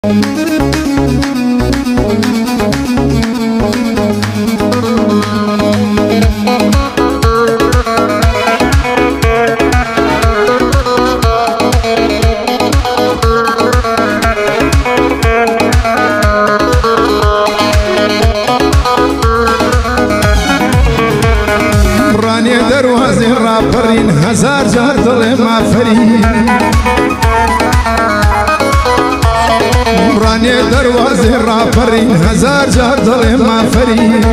هزار جار دل ما فرید رانی دروازه را پرین هزار جار دل ما فرید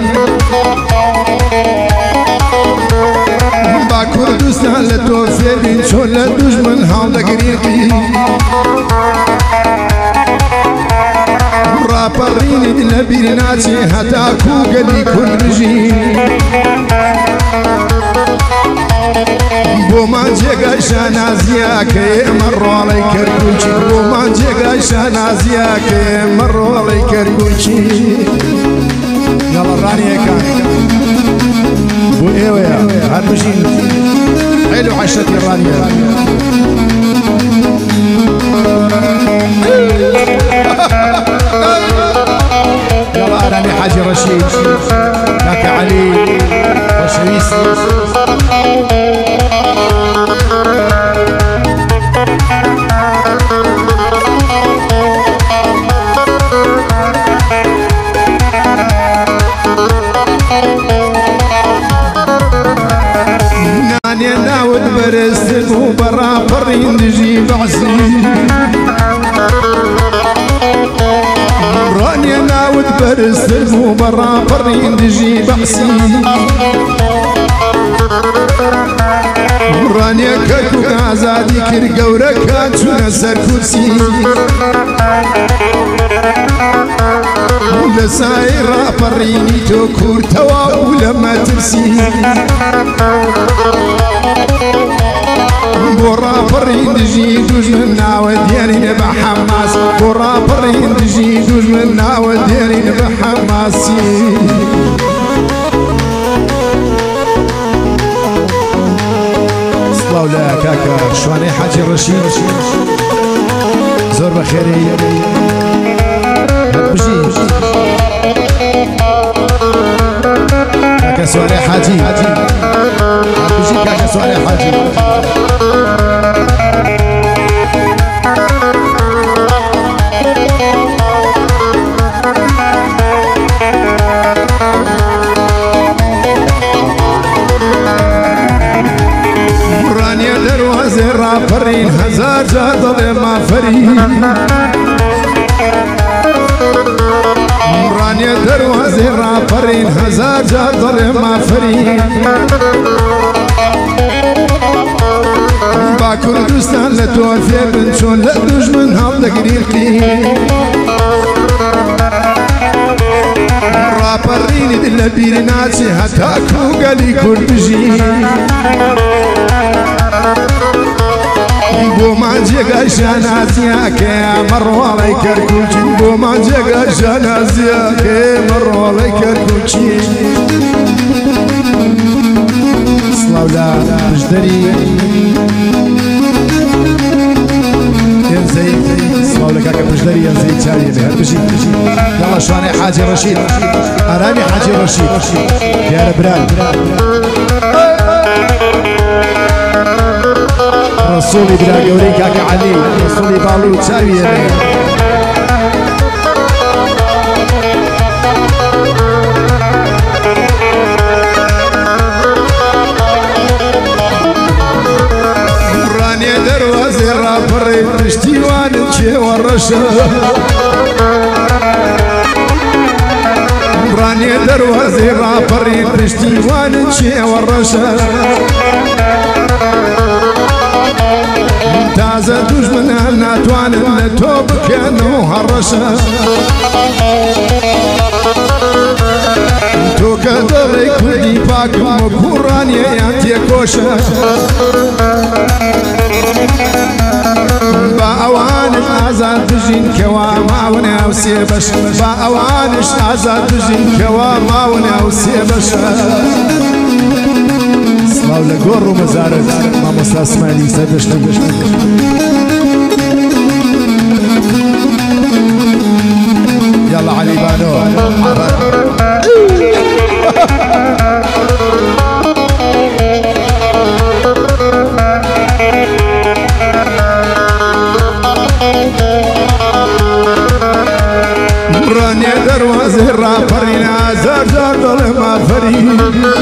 با کردستان لتو فیبین چون لدشمن هم دگریقی را پرین دل بیرناچی حتا کو گلی کردجی بومان جگای شانازیا که مرولی کرگوچی بومان جگای شانازیا که مرولی کرگوچی یالا رانی کن بو ایویا هر بشین حلو عشتی رانی يلا أراني حاجي رشيد لك علي وشريس ناني ناود برست وبرا فرين نجي بعزي راني ناود برست وبرا فرين نجي بعزي راني كركو كازادي كرقورة كاتشو نسر كرسي لسايرة فريني تو كورتوا ولما ترسي بورا فرين دجي دوج من ناود ديالي نبا حماس بورا فرين دجي دوج من ناود ديالي نبا حماسي صلاو لا كاكا شواني حاجي رشيد زور بخيري بجي كاكا سواني حاجي بجي كاكا سواني حاجي فرين هزار جادل ما فرين راني دروازه را فرين هزار جادل ما فرين با كردستان لتوفي بنشون لدشمن هم دقريقي را فرين دل بيرناتي حتى كو قلي كردجي بومان جگای شانازیا که مرولی کرکوچی بومان جگای شانازیا که مرولی کرکوچی سلاولا مجدری ینزی سلاولا کاکا مجدری ینزی چاری بهر بشی یالا شوانه حاجی رشید آرامی حاجی رشید دیار بران رسولي بلا قوري كاكا علي رسولي بالو تساوي راني دروازي رافري تشتيوان تشي ورشا راني دروازي رافري تشتيوان تشي ورشا تازه دشمن ناتوان لتوب كانو هرشا تو كدري كردي باك مكوراني يانتي كوشا باوان الازاد تجين كواما وناوسي بش باوان الازاد تجين كواما وناوسي بش سلاو لقور ومزارت ما مستسمعني سبشتك دروازه را فرین هزار جار دل ما فرین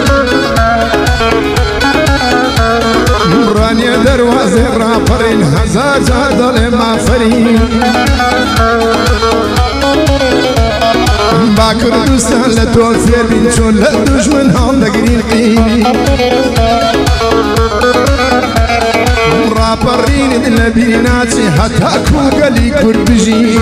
رانی دروازه را فرین هزار جار دل ما فرین با کردستان لتو فیر بین چون لدشمن هم دگرین قیلی راپرین دل بیناتی حتی کوگلی کرد بجین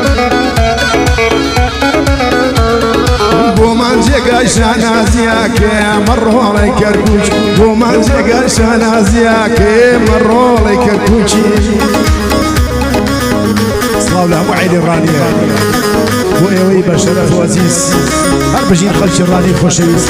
بومان جگای شانازیا که مرول کرکوچ بومان جگای شانازیا که مرول کرکوچی صلاة له وعيد الرانية وإيوي بشرف وعزيز هربجين خلش الراني خوشويس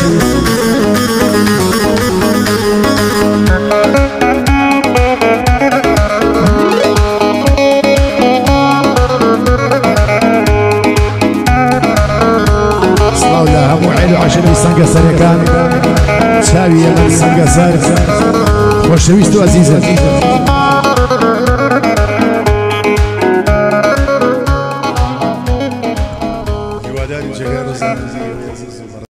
صلاة له وعيد عشان يسنقصر كان شاوية من سنقصر خوشويس وعزيزة